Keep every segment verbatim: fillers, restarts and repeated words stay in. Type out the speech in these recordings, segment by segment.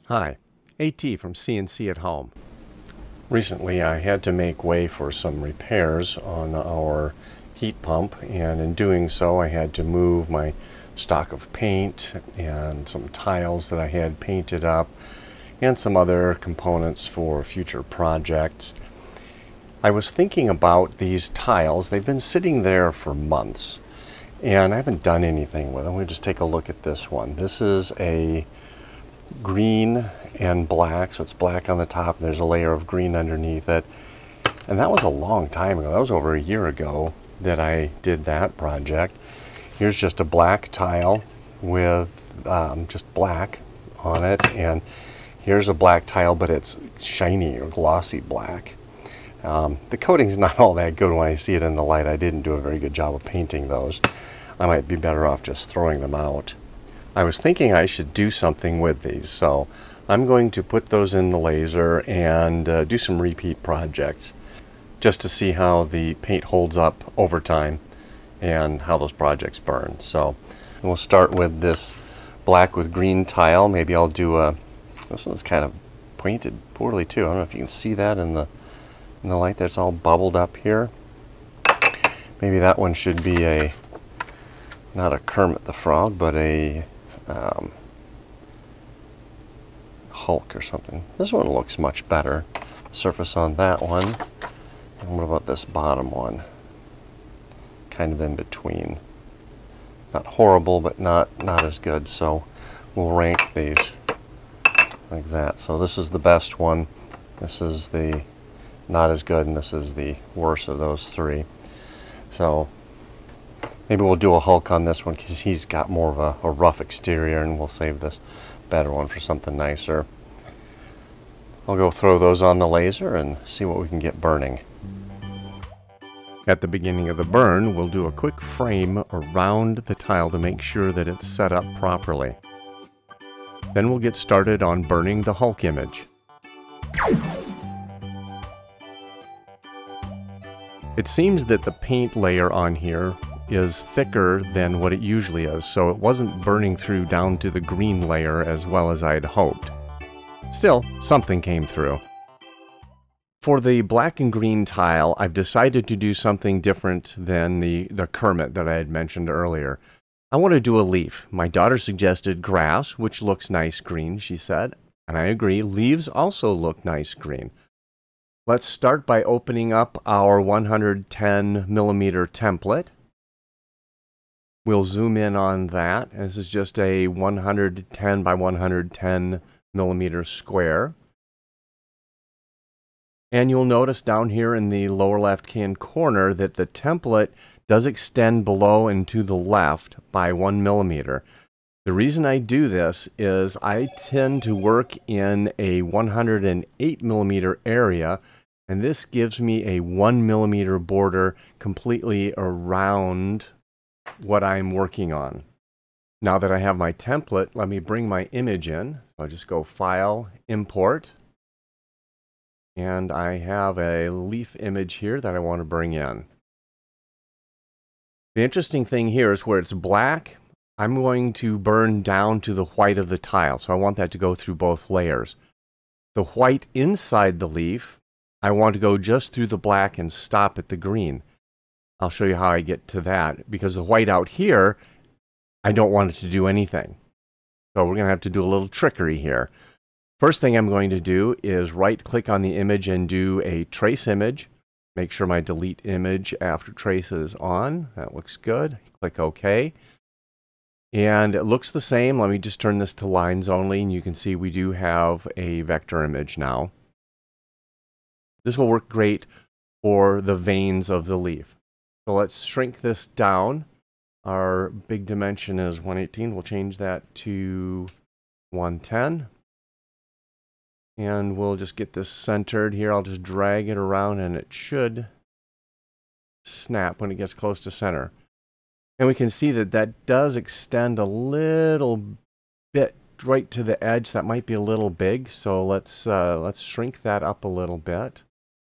Hi, AT from C N C at Home. Recently I had to make way for some repairs on our heat pump, and in doing so I had to move my stock of paint and some tiles that I had painted up and some other components for future projects. I was thinking about these tiles. They've been sitting there for months and I haven't done anything with them. We'll just take a look at this one. This is a green and black, so it's black on the top and there's a layer of green underneath it, and that was a long time ago. That was over a year ago that I did that project. Here's just a black tile with um, just black on it, and here's a black tile but it's shiny or glossy black. Um, the coating's not all that good when I see it in the light. I didn't do a very good job of painting those. I might be better off just throwing them out. I was thinking I should do something with these, so I'm going to put those in the laser and uh, do some repeat projects just to see how the paint holds up over time and how those projects burn. So we'll start with this black with green tile. Maybe I'll do a, this one's kind of painted poorly too. I don't know if you can see that in the, in the light. That's all bubbled up here. Maybe that one should be a, not a Kermit the Frog, but a Um, Hulk or something. This one looks much better. Surface on that one. And what about this bottom one? Kind of in between. Not horrible, but not not as good. So we'll rank these like that. So this is the best one. This is the not as good, and this is the worst of those three. So maybe we'll do a Hulk on this one because he's got more of a, a rough exterior, and we'll save this better one for something nicer. I'll go throw those on the laser and see what we can get burning. At the beginning of the burn, we'll do a quick frame around the tile to make sure that it's set up properly. Then we'll get started on burning the Hulk image. It seems that the paint layer on here is thicker than what it usually is, so it wasn't burning through down to the green layer as well as I had hoped. Still, something came through. For the black and green tile, I've decided to do something different than the, the Kermit that I had mentioned earlier. I want to do a leaf. My daughter suggested grass, which looks nice green, she said, and I agree. Leaves also look nice green. Let's start by opening up our one hundred ten millimeter template. We'll zoom in on that. This is just a one hundred ten by one hundred ten millimeter square. And you'll notice down here in the lower left-hand corner that the template does extend below and to the left by one millimeter. The reason I do this is I tend to work in a one hundred eight millimeter area, and this gives me a one millimeter border completely around what I'm working on. Now that I have my template, let me bring my image in. I'll just go File, Import, and I have a leaf image here that I want to bring in. The interesting thing here is where it's black, I'm going to burn down to the white of the tile, so I want that to go through both layers. The white inside the leaf, I want to go just through the black and stop at the green. I'll show you how I get to that, because the white out here, I don't want it to do anything. So we're going to have to do a little trickery here. First thing I'm going to do is right-click on the image and do a trace image. Make sure my delete image after trace is on. That looks good. Click OK. And it looks the same. Let me just turn this to lines only, and you can see we do have a vector image now. This will work great for the veins of the leaf. So let's shrink this down. Our big dimension is one eighteen. We'll change that to one ten. And we'll just get this centered here. I'll just drag it around and it should snap when it gets close to center. And we can see that that does extend a little bit right to the edge. That might be a little big, so let's, uh, let's shrink that up a little bit.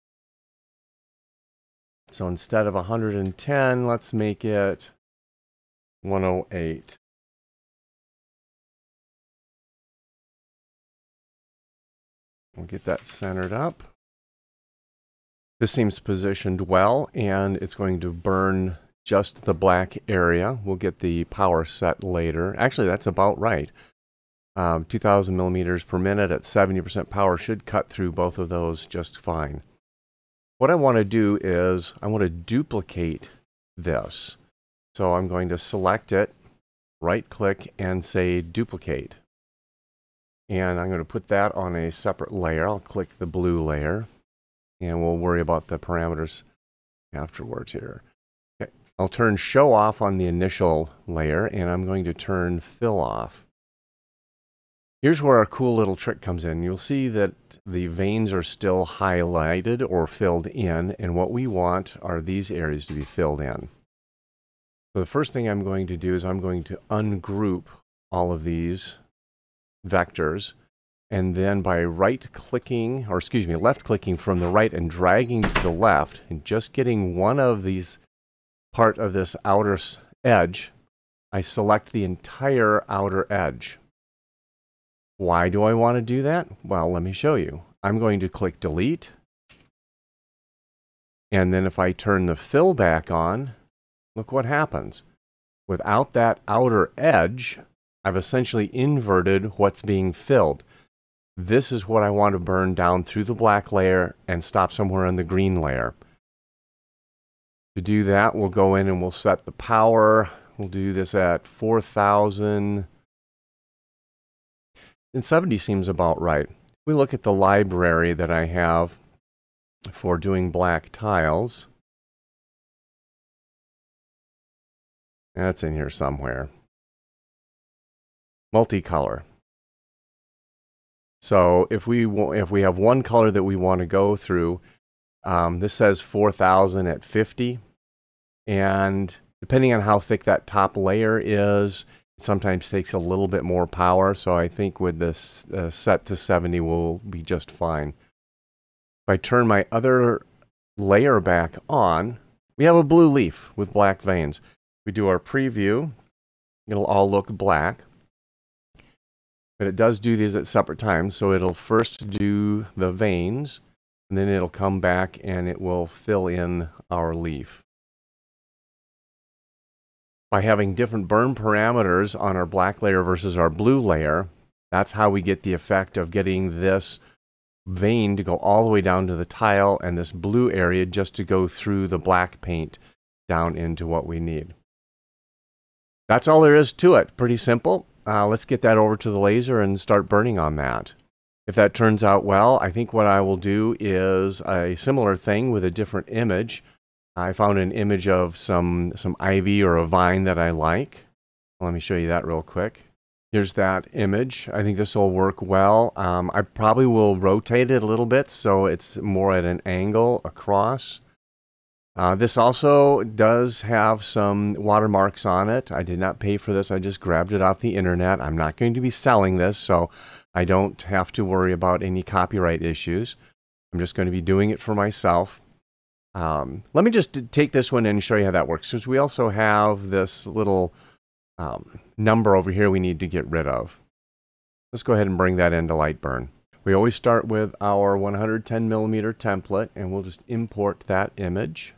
So instead of one hundred ten, let's make it one oh eight. We'll get that centered up. This seems positioned well, and it's going to burn just the black area. We'll get the power set later. Actually, that's about right. Um, two thousand millimeters per minute at seventy percent power should cut through both of those just fine. What I want to do is I want to duplicate this. So I'm going to select it, right click, and say duplicate. And I'm going to put that on a separate layer. I'll click the blue layer, and we'll worry about the parameters afterwards here. Okay. I'll turn show off on the initial layer, and I'm going to turn fill off. Here's where our cool little trick comes in. You'll see that the veins are still highlighted or filled in, and what we want are these areas to be filled in. So the first thing I'm going to do is I'm going to ungroup all of these vectors, and then by right-clicking, or excuse me, left-clicking from the right and dragging to the left, and just getting one of these part of this outer edge, I select the entire outer edge. Why do I want to do that? Well, let me show you. I'm going to click delete, and then if I turn the fill back on, look what happens. Without that outer edge, I've essentially inverted what's being filled. This is what I want to burn down through the black layer and stop somewhere in the green layer. To do that, we'll go in and we'll set the power. We'll do this at four thousand. And seventy seems about right. We look at the library that I have for doing black tiles. That's in here somewhere. Multicolor. So if we if we have one color that we want to go through, um, this says four thousand at fifty, and depending on how thick that top layer is, it sometimes takes a little bit more power. So I think with this uh, set to seventy, we'll be just fine. If I turn my other layer back on, we have a blue leaf with black veins. We do our preview, it'll all look black. But it does do these at separate times, so it'll first do the veins, and then it'll come back and it will fill in our leaf. By having different burn parameters on our black layer versus our blue layer, that's how we get the effect of getting this vein to go all the way down to the tile and this blue area just to go through the black paint down into what we need. That's all there is to it. Pretty simple. Uh, let's get that over to the laser and start burning on that. If that turns out well, I think what I will do is a similar thing with a different image. I found an image of some, some ivy or a vine that I like. Let me show you that real quick. Here's that image. I think this will work well. Um, I probably will rotate it a little bit so it's more at an angle across. Uh, this also does have some watermarks on it. I did not pay for this. I just grabbed it off the internet. I'm not going to be selling this, so I don't have to worry about any copyright issues. I'm just going to be doing it for myself. Um, let me just take this one and show you how that works, because we also have this little um, number over here we need to get rid of. Let's go ahead and bring that into LightBurn. We always start with our one hundred ten millimeter template, and we'll just import that image.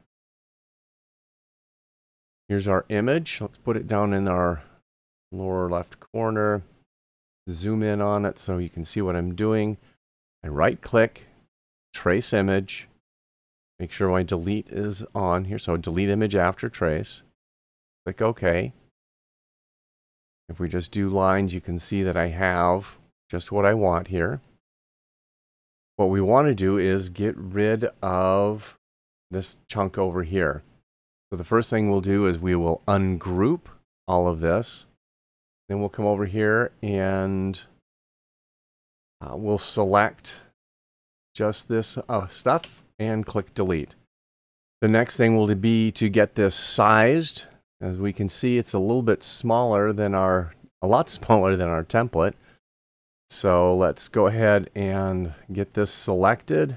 Here's our image. Let's put it down in our lower left corner. Zoom in on it so you can see what I'm doing. I right click, trace image. Make sure my delete is on here. So delete image after trace. Click OK. If we just do lines, you can see that I have just what I want here. What we want to do is get rid of this chunk over here. So the first thing we'll do is we will ungroup all of this. Then we'll come over here and uh, we'll select just this uh, stuff and click delete. The next thing will be to get this sized. As we can see, it's a little bit smaller than our, a lot smaller than our template. So let's go ahead and get this selected.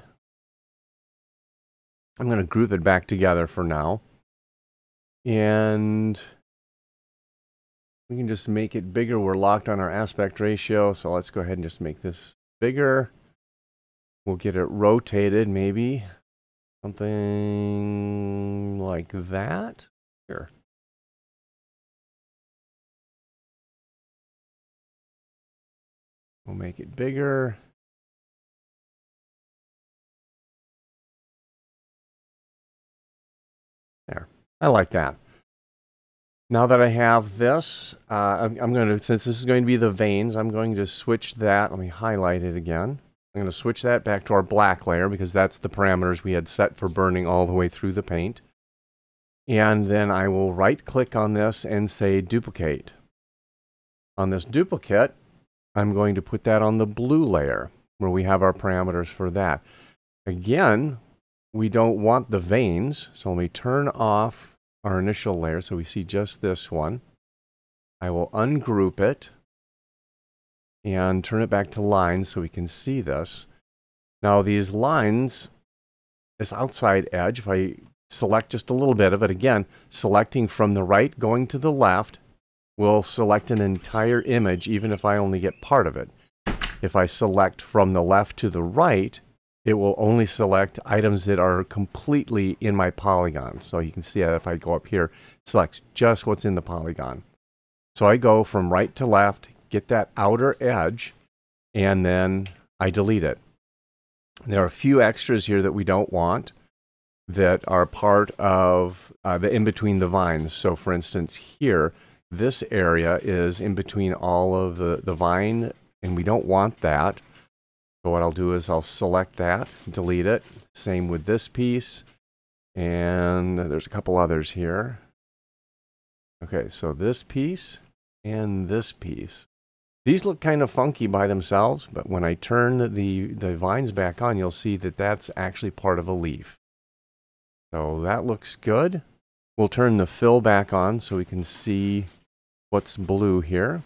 I'm going to group it back together for now. And we can just make it bigger. We're locked on our aspect ratio, so let's go ahead and just make this bigger. We'll get it rotated, maybe something like that. Here. We'll make it bigger. There. I like that. Now that I have this, uh, I'm, I'm going to, since this is going to be the veins, I'm going to switch that. Let me highlight it again. I'm going to switch that back to our black layer because that's the parameters we had set for burning all the way through the paint. And then I will right click on this and say duplicate. On this duplicate, I'm going to put that on the blue layer where we have our parameters for that. Again, we don't want the veins, so let me turn off our initial layer so we see just this one. I will ungroup it and turn it back to lines so we can see this. Now these lines, this outside edge, if I select just a little bit of it, again, selecting from the right going to the left, will select an entire image even if I only get part of it. If I select from the left to the right, it will only select items that are completely in my polygon. So you can see that if I go up here, it selects just what's in the polygon. So I go from right to left, get that outer edge, and then I delete it. There are a few extras here that we don't want that are part of uh, the in between the vines. So for instance, here, this area is in between all of the, the vine, and we don't want that. So what I'll do is I'll select that, delete it. Same with this piece. And there's a couple others here. Okay, so this piece and this piece. These look kind of funky by themselves, but when I turn the, the vines back on, you'll see that that's actually part of a leaf. So that looks good. We'll turn the fill back on so we can see what's blue here.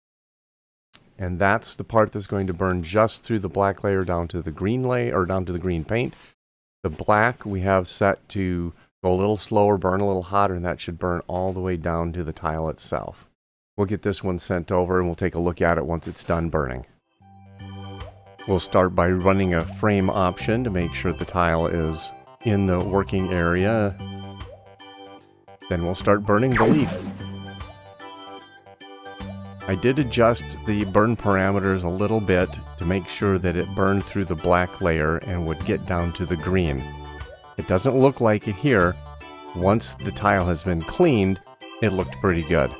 And that's the part that's going to burn just through the black layer down to the green layer, or down to the green paint. The black we have set to go a little slower, burn a little hotter, and that should burn all the way down to the tile itself. We'll get this one sent over and we'll take a look at it once it's done burning. We'll start by running a frame option to make sure the tile is in the working area. Then we'll start burning the leaf. I did adjust the burn parameters a little bit to make sure that it burned through the black layer and would get down to the green. It doesn't look like it here. Once the tile has been cleaned, it looked pretty good.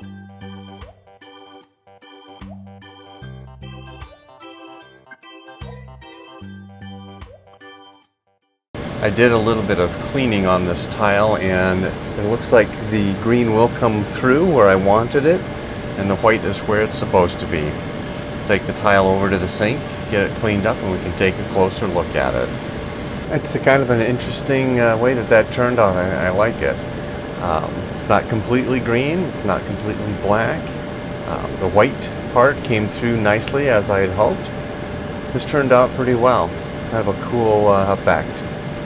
I did a little bit of cleaning on this tile, and it looks like the green will come through where I wanted it, and the white is where it's supposed to be. Take the tile over to the sink, get it cleaned up, and we can take a closer look at it. It's a kind of an interesting uh, way that that turned out. I, I like it. Um, it's not completely green, it's not completely black. Um, the white part came through nicely as I had hoped. This turned out pretty well. Kind of a cool uh, effect.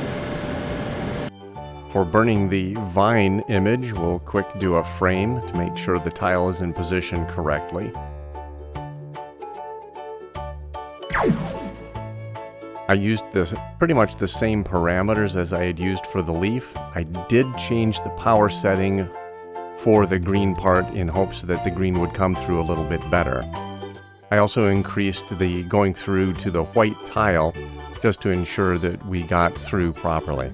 For burning the vine image, we'll quick do a frame to make sure the tile is in position correctly. I used this pretty much the same parameters as I had used for the leaf. I did change the power setting for the green part in hopes that the green would come through a little bit better. I also increased the going through to the white tile just to ensure that we got through properly.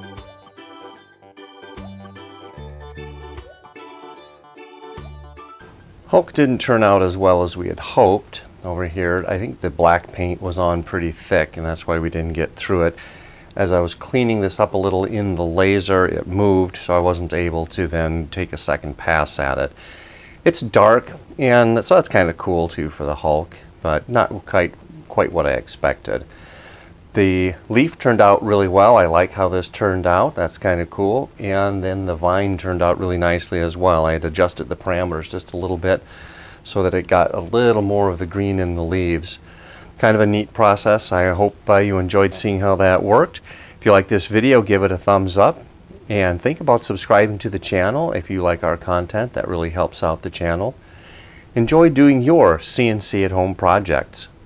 Hulk didn't turn out as well as we had hoped. Over here, I think the black paint was on pretty thick, and that's why we didn't get through it. As I was cleaning this up a little in the laser, it moved, so I wasn't able to then take a second pass at it. It's dark, and so that's kind of cool too for the Hulk, but not quite, quite what I expected. The leaf turned out really well. I like how this turned out. That's kind of cool. And then the vine turned out really nicely as well. I had adjusted the parameters just a little bit so that it got a little more of the green in the leaves. Kind of a neat process. I hope uh, you enjoyed seeing how that worked. If you like this video, give it a thumbs up. And think about subscribing to the channel if you like our content. That really helps out the channel. Enjoy doing your C N C at home projects.